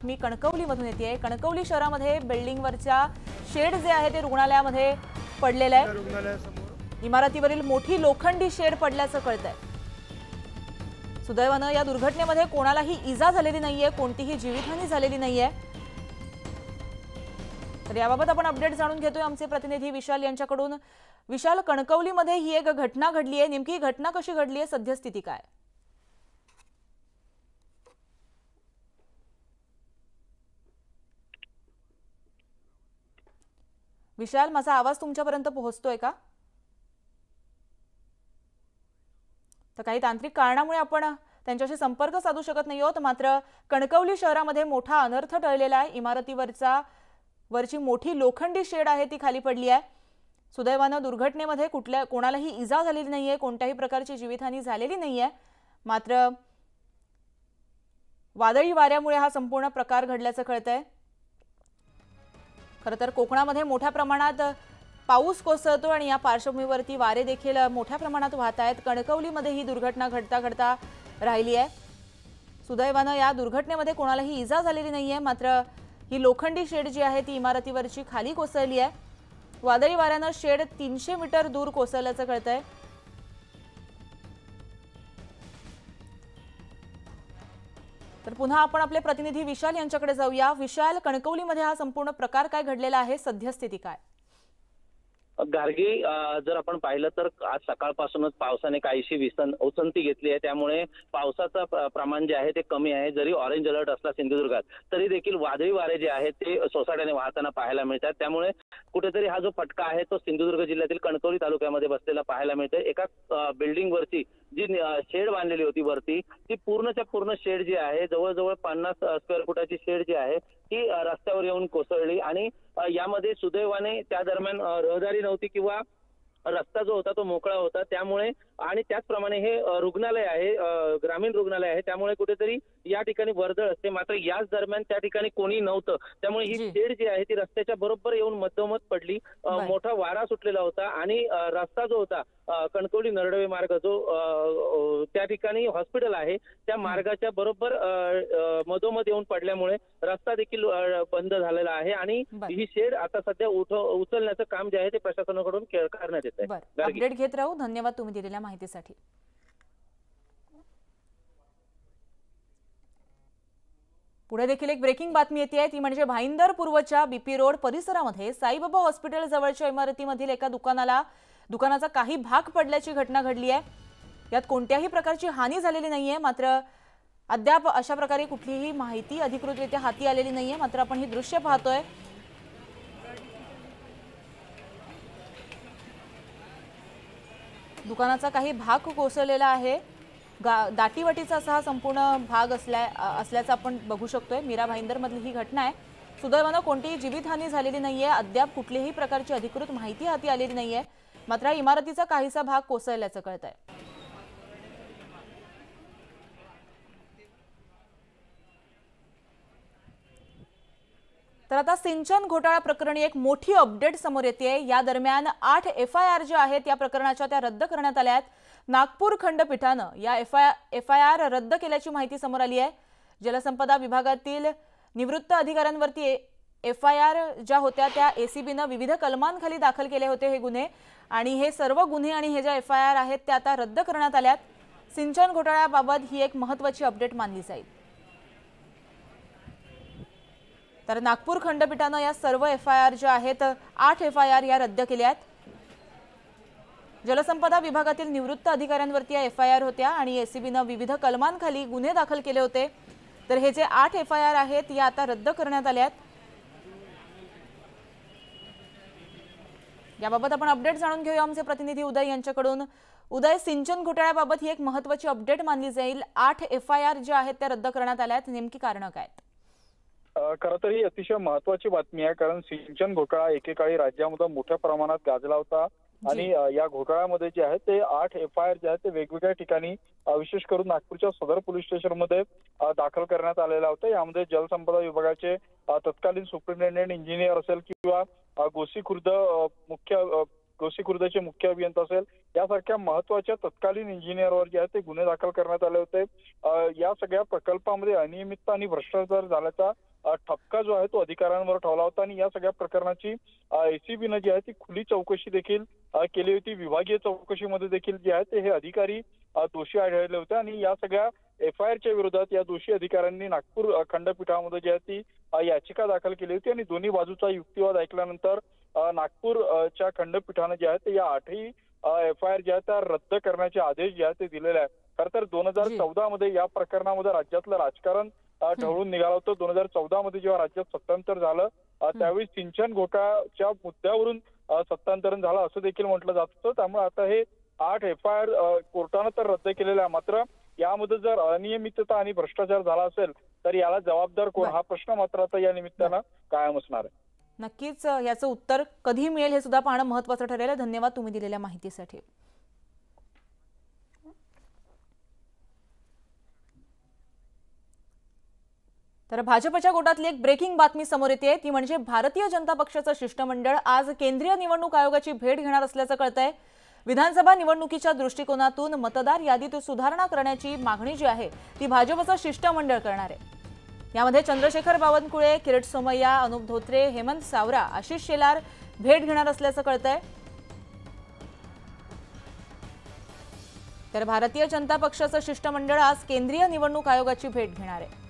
बातमी कणकवलीमधून येते। कणकवली शहरामध्ये बिल्डिंगवरच्या शेड जे आहे ते रुग्णालयामध्ये पडलेलं आहे। इमारतीवरील मोठी लोखंडी शेड पडल्याचं कळतंय। सुदैवानं या दुर्घटनेमध्ये कोणालाही इजा झालेली नाहीये, कोणतीही जीवितहानी झालेली नाहीये। तर याबाबत आपण अपडेट जाणून घेतोय आमचे प्रतिनिधी विशाल यांच्याकडून। विशाल, कणकवलीमध्ये ही एक घटना घडली आहे, नेमकी घटना कशी घडली आहे, सद्यस्थिती काय? विशाल, माझा आवाज तुमच्यापर्यंत पोहोचतोय का? तर काही तांत्रिक कारणामुळे आपण त्यांच्याशी संपर्क साधू शकत नाही आहोत। मात्र कणकवली शहरामध्ये मोठा अनर्थ टळलेला आहे। इमारतीवरची मोठी लोखंडी शेड आहे ती खाली पडली आहे। सुदैवानं दुर्घटनेमध्ये कोणालाही इजा झालेली नाहीये, कोणत्याही प्रकारची जीवितहानी झालेली नाहीये। मात्र वादळी वाऱ्यामुळे हा संपूर्ण प्रकार घडल्याचं कळतंय। खरं तर कोकणामध्ये मोठ्या प्रमाणात पाऊस कोसळतो आणि या पार्श्वभूमीवरती वारे देखील मोठ्या प्रमाणात वाहत आहेत। कणकवलीमध्ये ही दुर्घटना घडता राहिली आहे। सुदैवानं या दुर्घटनेमध्ये कोणालाही इजा झालेली नाहीये। मात्र ही लोखंडी शेड जी आहे ती इमारतीवरची खाली कोसळली आहे। वादळी वाऱ्यानं शेड 300 मीटर दूर कोसळल्याचं कळतंय। तर पुन्हा आपण आपले प्रतिनिधी विशाल यांच्याकडे जाऊया। विशाल, कणकवलीमध्ये हा संपूर्ण प्रकार काय घडलेला आहे, सद्यस्थिती काय? गार्गी, जर आपण पाहिलं तर आज सकाळपासूनच पावसाने काहीशी उसंती घेतली आहे। त्यामुळे पावसाचं प्रमाण जे आहे ते कमी आहे। जरी ऑरेंज अलर्ट असला सिंधुदुर्गात तरी देखील वादळी वारे जे आहेत ते सोसाट्याने वाहताना पाहायला मिळतात। त्यामुळे कुठेतरी हा जो फटका आहे तो सिंधुदुर्ग जिल्ह्यातील कणकवली तालुक्यामध्ये बसलेला पाहायला मिळतोय। एका बिल्डिंग वरती जी शेड बांधलेली होती वरती, ती पूर्णच्या पूर्ण शेड जी आहे, जवळजवळ 50 स्क्वेअर फुटाची शेड जी आहे ती रस्त्यावर येऊन कोसळली। आणि यामध्ये सुदैवाने त्या दरम्यान रहदारी नव्हती किंवा रस्ता जो होता तो मोकळा होता। त्यामुळे आणि त्याचप्रमाणे हे रुग्णालय आहे, ग्रामीण रुग्णालय आहे, त्यामुळे कुठेतरी या ठिकाणी वर्दळ असते। मात्र याच दरम्यान त्या ठिकाणी कोणी नव्हतं, त्यामुळे ही शेड जी आहे ती रस्त्याच्या बरोबर येऊन मधोमध पडली। मोठा वारा सुटलेला होता आणि रस्ता जो होता कणकवली नरडवे मार्ग जो त्या ठिकाणी हॉस्पिटल आहे त्या मार्गाच्या बरोबर मधोमध येऊन पडल्यामुळे रस्ता देखील बंद झालेला आहे। आणि ही शेड आता सध्या उचलण्याचं काम जे आहे ते प्रशासनाकडून करण्यात येत आहे। अपडेट घेत राहू। धन्यवाद तुम्ही दिलेल्या माहितीसाठी। पुढे देखील एक ब्रेकिंग बातमी येते, ती म्हणजे भाईंदर पूर्वच्या बीपी रोड परिसरामध्ये साईबाबा हॉस्पिटल जवळच्या इमारतीमधील एका दुकानाचा काही भाग पडल्याची घटना घडली आहे। यात कोणत्याही प्रकारची हानी झालेली नाहीये। मात्र अद्याप अशा प्रकारे कुठलीही माहिती अधिकृतरित्या हाती आलेली नाहीये। मात्र आपण ही दृश्य पाहतोय, दुकानाचा काही भाग कोसळलेला आहे। दाटीवाटीचा असा हा संपूर्ण भाग असल्याचं आपण बघू शकतोय। मीरा भाईंदर मधली ही घटना आहे। सुदैवानं कोणतीही जीवितहानी झालेली नाहीये। अद्याप कुठलीही प्रकारची अधिकृत माहिती हाती आलेली नाहीये। मात्र इमारतीचा काहीसा भाग कोसळल्याचं कळतंय। तर आता सिंचन घोटाळा प्रकरणी एक मोठी अपडेट समोर येते। या दरम्यान 8 FIR ज्या आहेत या प्रकरणाच्या त्या रद्द करण्यात आल्या आहेत। नागपूर खंडपीठानं या FIR रद्द केल्याची माहिती समोर आली आहे। जलसंपदा विभागातील निवृत्त अधिकाऱ्यांवरती FIR ज्या होत्या त्या ACBनं विविध कलमांखाली दाखल केले होते हे गुन्हे, आणि हे सर्व गुन्हे आणि हे ज्या FIR आहेत त्या आता रद्द करण्यात आल्यात। सिंचन घोटाळ्याबाबत ही एक महत्त्वाची अपडेट मानली जाईल। तर नागपूर खंडपीठानं या सर्व FIR ज्या आहेत 8 FIR या रद्द केल्या आहेत। जलसंपदा विभागातील निवृत्त अधिकाऱ्यांवरती या FIR होत्या आणि ACBनं विविध कलमांखाली गुन्हे दाखल केले होते। तर हे जे 8 FIR आहेत या आता रद्द करण्यात आल्या आहेत। याबाबत आपण अपडेट जाणून घेऊया आमचे प्रतिनिधी उदय यांच्याकडून। उदय, सिंचन घोटाळ्याबाबत ही एक महत्त्वाची अपडेट मानली जाईल। 8 FIR ज्या आहेत त्या रद्द करण्यात आल्या आहेत, नेमकी कारणं काय आहेत? खरं तर ही अतिशय महत्त्वाची बातमी आहे, कारण सिंचन घोटाळा एकेकाळी राज्यामध्ये मोठ्या प्रमाणात गाजला होता। आणि या घोटाळ्यामध्ये जे आहे ते 8 FIR जे आहेत ते वेगवेगळ्या ठिकाणी विशेष करून नागपूरच्या सदर पोलीस स्टेशनमध्ये दाखल करण्यात आलेला होता। यामध्ये जलसंपदा विभागाचे तत्कालीन सुपरिटेंडेंट इंजिनियर असेल किंवा गोसी खुर्द मुख्य गोसीखुर्दचे मुख्य अभियंता असेल, यासारख्या महत्वाच्या तत्कालीन इंजिनियरवर जे आहे ते गुन्हे दाखल करण्यात आले होते। या सगळ्या प्रकल्पामध्ये अनियमितता आणि भ्रष्टाचार झाल्याचा ठपका जो आहे तो अधिकाऱ्यांवर ठेवला होता आणि या सगळ्या प्रकरणाची एसीबीने जी आहे ती खुली चौकशी देखील केली होती। विभागीय चौकशीमध्ये देखील जे आहे ते हे अधिकारी दोषी आढळले होते आणि या सगळ्या FIRच्या विरोधात या दोषी अधिकाऱ्यांनी नागपूर खंडपीठामध्ये जी आहे ती याचिका दाखल केली होती आणि दोन्ही बाजूचा युक्तिवाद ऐकल्यानंतर नागपूरच्या खंडपीठाने जे आहे ते या 8ही FIR ज्या त्या रद्द करण्याचे आदेश जे आहे ते दिलेले आहेत। खरं तर 2014 मध्ये या प्रकरणामध्ये राज्यातलं राजकारण ढवळून निघालं होतं। 2014 मध्ये जेव्हा राज्यात सत्तांतर झालं त्यावेळी सिंचन घोटाळ्याच्या मुद्द्यावरून सत्तांतरण झालं असं देखील म्हटलं जात होतं। त्यामुळे आता हे 8 FIR कोर्टानं तर रद्द केलेल्या आहे, मात्र यामध्ये जर अनियमितता आणि भ्रष्टाचार झाला असेल तर याला जबाबदार कोण हा प्रश्न मात्र आता या निमित्तानं कायम असणार आहे। नक्कीच याचं उत्तर कधी मिळेल हे सुद्धा पाहणं महत्त्वाचं ठरेल। धन्यवाद तुम्ही दिलेल्या माहितीसाठी। तर भाजपच्या गोटातली एक ब्रेकिंग बातमी समोर येते, ती म्हणजे भारतीय जनता पक्षाचं शिष्टमंडळ आज केंद्रीय निवडणूक आयोगाची भेट घेणार असल्याचं कळतंय। विधानसभा निवडणुकीच्या दृष्टिकोनातून मतदार यादीत सुधारणा करण्याची मागणी जी आहे ती भाजपचं शिष्टमंडळ करणार आहे। यामध्ये चंद्रशेखर बावनकुळे, किरीट सोमय्या, अनुप धोत्रे, हेमंत सावरा, आशिष शेलार भेट घेणार असल्याचं कळतंय। तर भारतीय जनता पक्षाचं शिष्टमंडळ आज केंद्रीय निवडणूक आयोगाची भेट घेणार आहे।